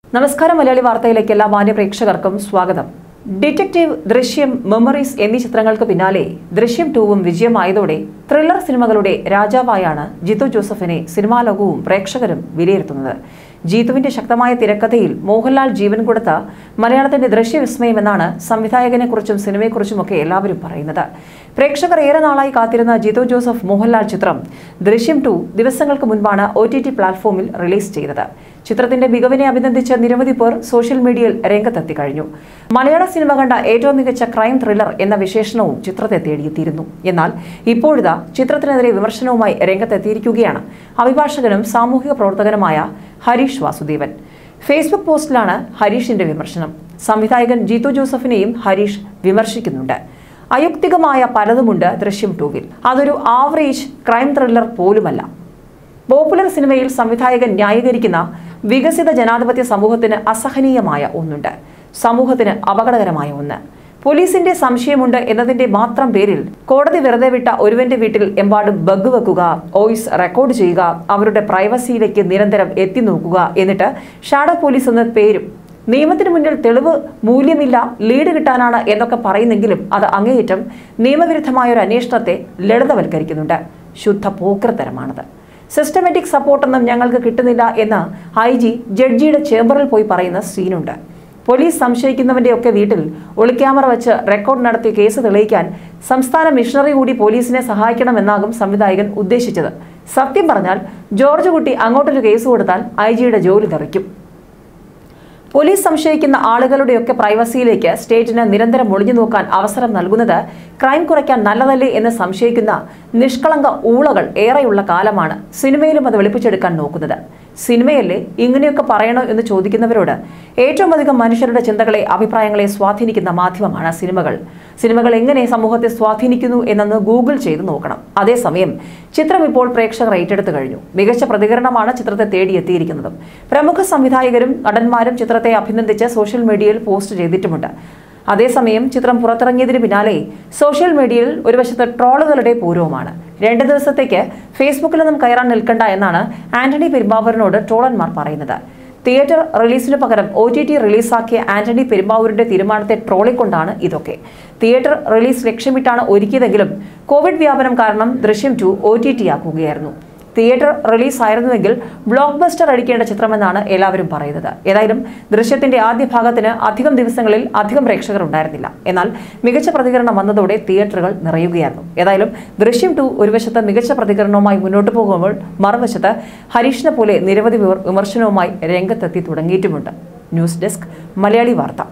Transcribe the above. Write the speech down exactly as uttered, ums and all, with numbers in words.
നമസ്കാരം മലയാളി വാർത്തയിലേക്ക് എല്ലാ മാന്യ പ്രേക്ഷകർക്കും സ്വാഗതം. ഡിറ്റക്റ്റീവ്, ദൃശ്യം, മെമ്മറീസ് എന്നീ ചിത്രങ്ങൾക്ക് പിന്നാലെ ദൃശ്യം ടൂവും വിജയമായതോടെ ത്രില്ലർ സിനിമകളുടെ രാജാവായാണ് ജിത്തു ജോസഫിനെ സിനിമാ ലോകവും പ്രേക്ഷകരും വിലയിരുത്തുന്നത്. ജീതുവിന്റെ ശക്തമായ തിരക്കഥയിൽ മോഹൻലാൽ ജീവൻ കൊടുത്ത മലയാളത്തിന്റെ ദൃശ്യവിസ്മയം എന്നാണ് സംവിധായകനെക്കുറിച്ചും സിനിമയെക്കുറിച്ചുമൊക്കെ എല്ലാവരും പറയുന്നത്. പ്രേക്ഷകർ ഏറെ നാളായി കാത്തിരുന്ന ജിത്തു ജോസഫ് മോഹൻലാൽ ചിത്രം ദൃശ്യം ടു ദിവസങ്ങൾക്ക് മുൻപാണ് ഒ ടി ടി പ്ലാറ്റ്ഫോമിൽ റിലീസ് ചെയ്തത്. ചിത്രത്തിന്റെ മികവിനെ അഭിനന്ദിച്ച നിരവധി പേർ സോഷ്യൽ മീഡിയയിൽ രംഗത്തെത്തി കഴിഞ്ഞു. മലയാള സിനിമ കണ്ട ഏറ്റവും മികച്ച ക്രൈം ത്രില്ലർ എന്ന വിശേഷണവും ചിത്രത്തെ തേടിയെത്തിയിരുന്നു. എന്നാൽ ഇപ്പോഴിതാ ചിത്രത്തിനെതിരെ വിമർശനവുമായി രംഗത്തെത്തിയിരിക്കുകയാണ് അഭിഭാഷകനും സാമൂഹിക പ്രവർത്തകനുമായ ഹരീഷ് വാസുദേവൻ. ഫേസ്ബുക്ക് പോസ്റ്റിലാണ് ഹരീഷിന്റെ വിമർശനം. സംവിധായകൻ ജിത്തു ജോസഫിനെയും ഹരീഷ് വിമർശിക്കുന്നുണ്ട്. അയുക്തികമായ പലതുമുണ്ട് ദൃശ്യം ടൂവിൽ. അതൊരു ആവറേജ് ക്രൈം ത്രില്ലർ പോലുമല്ല. പോപ്പുലർ സിനിമയിൽ സംവിധായകൻ ന്യായീകരിക്കുന്ന വികസിത ജനാധിപത്യ സമൂഹത്തിന് അസഹനീയമായ ഒന്നുണ്ട്, സമൂഹത്തിന് അപകടകരമായ ഒന്ന്. പോലീസിന്റെ സംശയമുണ്ട് എന്നതിന്റെ മാത്രം പേരിൽ കോടതി വെറുതെ വിട്ട ഒരുവന്റെ വീട്ടിൽ എമ്പാടും ബഗ് വെക്കുക, വോയിസ് റെക്കോർഡ് ചെയ്യുക, അവരുടെ പ്രൈവസിയിലേക്ക് നിരന്തരം എത്തി നോക്കുക, എന്നിട്ട് ഷാഡോ പോലീസ് എന്ന പേരും നിയമത്തിന് മുന്നിൽ തെളിവ് മൂല്യമില്ല, ലീഡ് കിട്ടാനാണ് എന്നൊക്കെ പറയുന്നെങ്കിലും അത് അങ്ങേയറ്റം നിയമവിരുദ്ധമായ ഒരു അന്വേഷണത്തെ ലളിതവൽക്കരിക്കുന്നുണ്ട്. ശുദ്ധ പോക്കർത്തരമാണത്. സിസ്റ്റമാറ്റിക് സപ്പോർട്ടൊന്നും ഞങ്ങൾക്ക് കിട്ടുന്നില്ല എന്ന് ഐ ജി ജഡ്ജിയുടെ ചേംബറിൽ പോയി പറയുന്ന സീനുണ്ട്. പോലീസ് സംശയിക്കുന്നവന്റെയൊക്കെ വീട്ടിൽ ഒളിക്യാമറ വെച്ച് റെക്കോർഡ് നടത്തി കേസ് തെളിയിക്കാൻ സംസ്ഥാന മിഷണറി കൂടി പോലീസിനെ സഹായിക്കണമെന്നാകും സംവിധായകൻ ഉദ്ദേശിച്ചത്. സത്യം പറഞ്ഞാൽ ജോർജ് കുട്ടി അങ്ങോട്ടൊരു കേസ് കൊടുത്താൽ ഐ ജിയുടെ ജോലി തെറിക്കും. പോലീസ് സംശയിക്കുന്ന ആളുകളുടെയൊക്കെ പ്രൈവസിയിലേക്ക് സ്റ്റേറ്റിന് നിരന്തരം ഒളിഞ്ഞു നോക്കാൻ അവസരം നൽകുന്നത് ക്രൈം കുറയ്ക്കാൻ നല്ലതല്ലേ എന്ന് സംശയിക്കുന്ന നിഷ്കളങ്ക ഊളകൾ ഏറെയുള്ള കാലമാണ് സിനിമയിലും അത് വെളുപ്പിച്ചെടുക്കാൻ നോക്കുന്നത്. സിനിമയല്ലേ ഇങ്ങനെയൊക്കെ പറയണോ എന്ന് ചോദിക്കുന്നവരോട് ഏറ്റവും അധികം മനുഷ്യരുടെ ചിന്തകളെ, അഭിപ്രായങ്ങളെ സ്വാധീനിക്കുന്ന മാധ്യമമാണ് സിനിമകൾ. സിനിമകൾ എങ്ങനെ സമൂഹത്തെ സ്വാധീനിക്കുന്നു എന്നൊന്ന് ഗൂഗിൾ ചെയ്ത് നോക്കണം. അതേസമയം ചിത്രം ഇപ്പോൾ പ്രേക്ഷകർ ഏറ്റെടുത്തു കഴിഞ്ഞു. മികച്ച പ്രതികരണമാണ് ചിത്രത്തെ തേടിയെത്തിയിരിക്കുന്നതും. പ്രമുഖ സംവിധായകരും നടന്മാരും ചിത്രത്തെ അഭിനന്ദിച്ച് സോഷ്യൽ മീഡിയയിൽ പോസ്റ്റ് ചെയ്തിട്ടുമുണ്ട്. അതേസമയം ചിത്രം പുറത്തിറങ്ങിയതിന് പിന്നാലെ സോഷ്യൽ മീഡിയയിൽ ഒരു വശത്ത് ട്രോളുകളുടെ പൂരവുമാണ്. രണ്ട് ദിവസത്തേക്ക് ഫേസ്ബുക്കിലൊന്നും കയറാൻ നിൽക്കണ്ട എന്നാണ് ആന്റണി പെരുമ്പാവൂരിനോട് ട്രോളന്മാർ പറയുന്നത്. തിയേറ്റർ റിലീസിന് പകരം ഒ ടി ടി റിലീസാക്കിയ ആന്റണി പെരുമ്പാവൂരിന്റെ തീരുമാനത്തെ ട്രോളിക്കൊണ്ടാണ് ഇതൊക്കെ. തിയേറ്റർ റിലീസ് ലക്ഷ്യമിട്ടാണ് ഒരുക്കിയതെങ്കിലും കോവിഡ് വ്യാപനം കാരണം Drishyam two O T T ആക്കുകയായിരുന്നു. തിയേറ്റർ റിലീസ് ആയിരുന്നുവെങ്കിൽ ബ്ലോക്ക് ബസ്റ്റർ അടിക്കേണ്ട ചിത്രമെന്നാണ് എല്ലാവരും പറയുന്നത്. ഏതായാലും ദൃശ്യത്തിന്റെ ആദ്യ ഭാഗത്തിന് അധികം ദിവസങ്ങളിൽ അധികം പ്രേക്ഷകർ ഉണ്ടായിരുന്നില്ല. എന്നാൽ മികച്ച പ്രതികരണം വന്നതോടെ തിയേറ്ററുകൾ നിറയുകയായിരുന്നു. ഏതായാലും ദൃശ്യം ടു ഒരു വശത്ത് മികച്ച പ്രതികരണവുമായി മുന്നോട്ട് പോകുമ്പോൾ മറുവശത്ത് ഹരീഷിനെ പോലെ നിരവധി വിമർശനവുമായി രംഗത്തെത്തി തുടങ്ങിയിട്ടുമുണ്ട്. ന്യൂസ് ഡെസ്ക് മലയാളി വാർത്ത.